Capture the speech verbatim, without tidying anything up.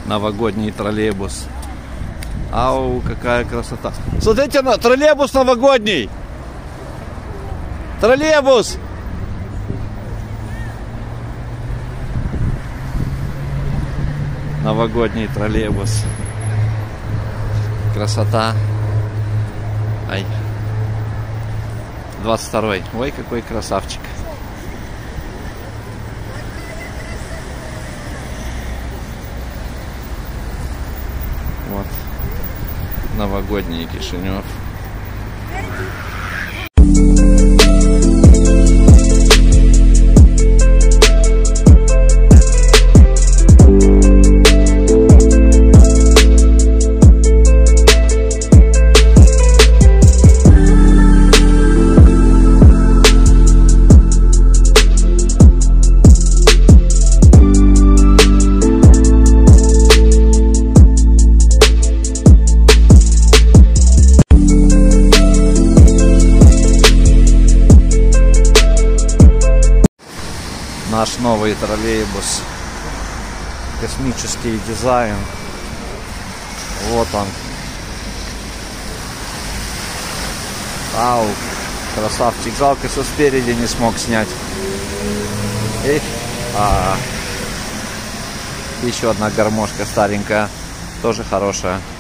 Новогодний троллейбус. Ау, какая красота. Смотрите, на троллейбус новогодний. Троллейбус. Новогодний троллейбус. Красота. Ай. двадцать второй. Ой, какой красавчик. Вот. Новогодний Кишинев. Наш новый троллейбус. Космический дизайн. Вот он. Ау, красавчик. Жалко, что спереди не смог снять. Эх, а -а -а. Еще одна гармошка старенькая. Тоже хорошая.